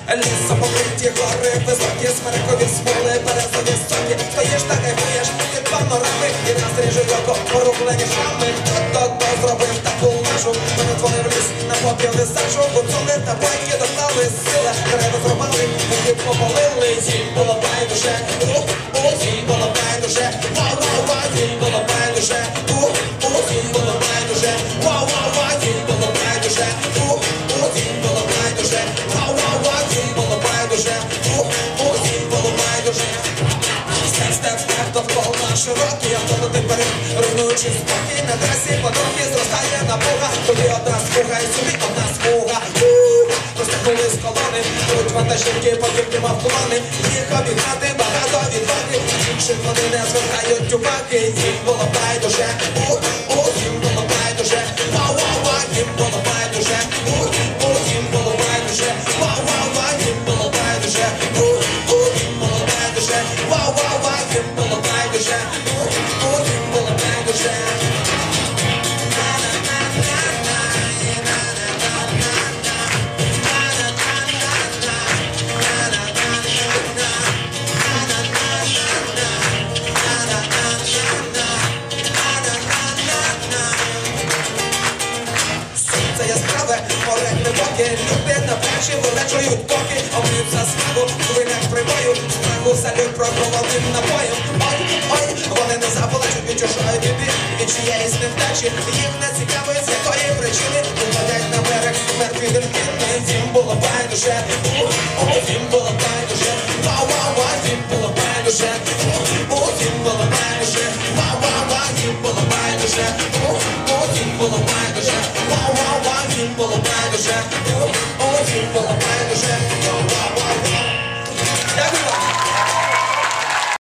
Лісом покриті гори, високі, смирикові смоли, березові соки. Стоїш та кайфуєш від панорами, і нас ріже його порублені шрами. Хто зробив таку нашу, перетворив ліс на попіли сажу. Гуцули та бойки достали сили, дерева зрубали, які попалили. Їм було байдуже, їм було байдуже, вау-вау-вау, їм було байдуже, їм було байдуже, вау-вау-вау, їм було байдуже, їм було байдуже, вау-вау-вау, їм було байдуже, їм було байдуже. Степ, довкола широкий, автомати вперед, руйнуючи спокій. На трасі подруги зростає напруга, тобі одна смуга і собі одна смуга. Розтягнули з колони, будуть вантажівки, подібні мавтумани. Їх обігнати багато відваги, інших вони не звертають уваги. Їм було байдуже, їм було байдуже, вау-вау-вау, їм було байдуже, їм було байдуже, вау-вау-вау, їм було байдуже, їм було байдуже, вау-вау-вау, їм було байдуже, їм було байдуже. Сонце яскраве, море глибоке, люди на пляжі вилечують поки, об'ють за славу, хвилях прибою, страху салют проколотим напоєм. Ой, вони не заполечуть від чужої біди, від чиєїсь невдачі, їх не цікавить, з якої причини виходять на берег мертві дельфіни. Їм було байдуже, їм було байдуже, вау-вау-вау, їм було байдуже, їм було байдуже, вау-вау-вау, їм було байдуже, їм було байдуже, вау-вау-вау, їм було байдуже, їм було байдуже.